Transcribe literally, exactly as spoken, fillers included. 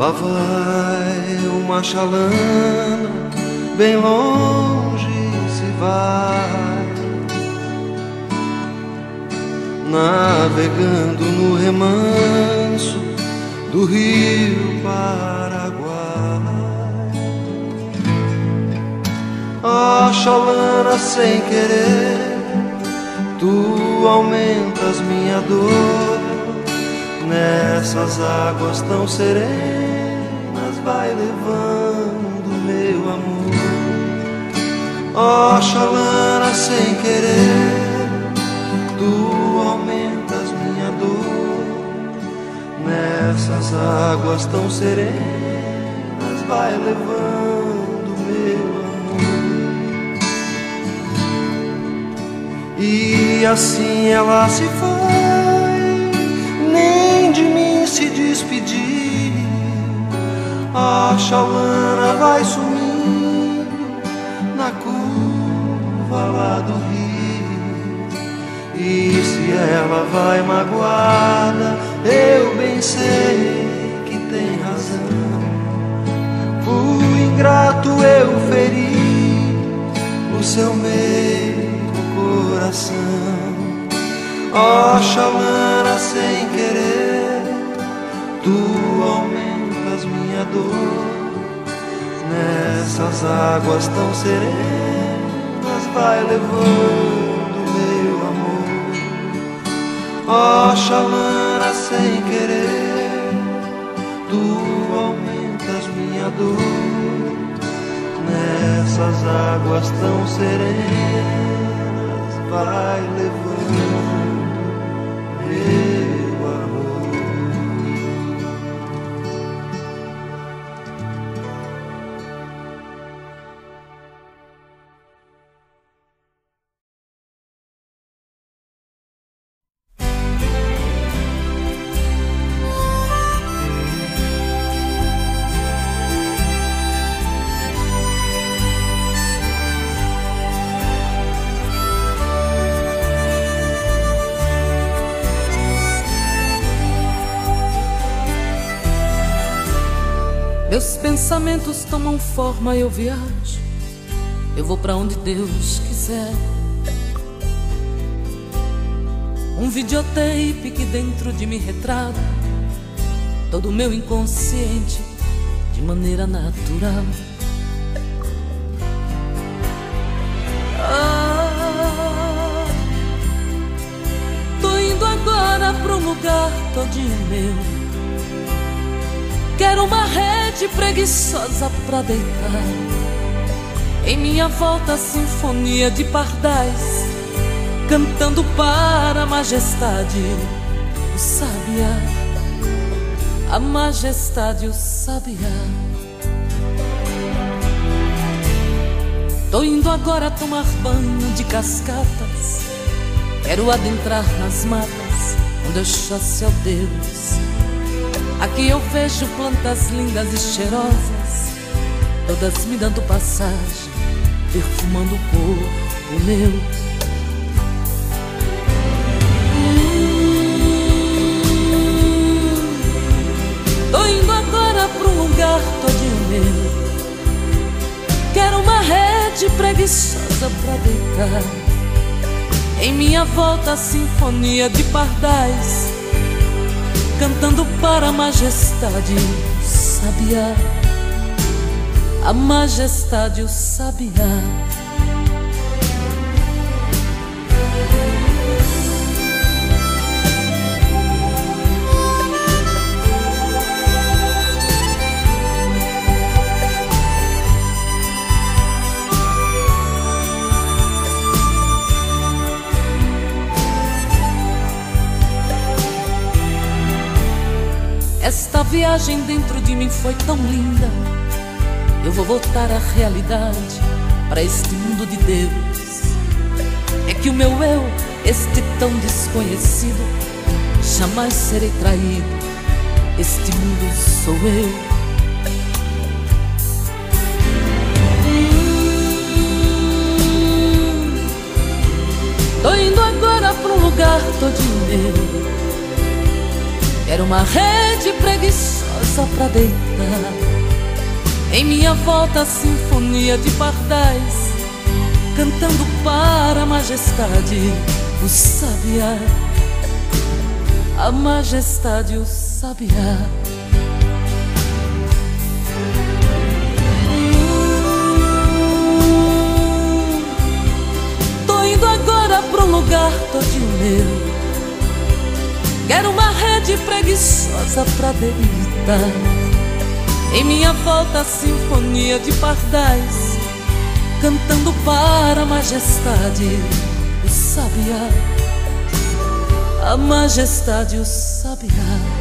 Lá vai uma chalana, bem longe se vai, navegando no remanso do rio Paraguai. Ó chalana, sem querer, tu aumentas minha dor. Nessas águas tão serenas vai levando meu amor. Ó chalana, sem querer, tu aumentas minha dor. Nessas águas tão serenas vai levando meu amor. E assim ela se foi, nem de mim se despedir. A chalana vai sumindo na curva lá do rio. E se ela vai magoada, eu bem sei que tem razão. Por ingrato eu feri o seu meio coração. Ó chalana, sem querer, tu aumentas minha dor. Nessas águas tão serenas vai levando meu amor. Ó chalana, sem querer, tu aumentas minha dor. Nessas águas tão serenas vai levando meu amor. Meus pensamentos tomam forma, eu viajo, eu vou pra onde Deus quiser. Um videotape que dentro de mim retrata todo o meu inconsciente de maneira natural. Ah, tô indo agora pra um lugar todinho meu. Quero uma rede preguiçosa pra deitar. Em minha volta a sinfonia de pardais, cantando para a majestade, o sabiá. A majestade, o sabiá. Tô indo agora tomar banho de cascatas. Quero adentrar nas matas onde eu chasse ao Deus. Aqui eu vejo plantas lindas e cheirosas, todas me dando passagem, perfumando o corpo meu. Hum, tô indo agora pra um lugar todinho meu. Quero uma rede preguiçosa pra deitar. Em minha volta a sinfonia de pardais, cantando para a majestade, o sabiá. A majestade, o sabiá. Esta viagem dentro de mim foi tão linda. Eu vou voltar à realidade, para este mundo de Deus. É que o meu eu, este tão desconhecido, jamais serei traído. Este mundo sou eu. Hum, tô indo agora pra um lugar todinho meu. Quero uma rede preguiçosa preguiçosa pra deitar. Em minha volta a sinfonia de pardais, cantando para a majestade o sabiá, a majestade o sabiá. Hum, tô indo agora pro lugar todinho meu. Quero uma rede preguiçosa pra deitar. Em minha volta a sinfonia de pardais, cantando para a majestade o sabiá, a majestade o sabiá.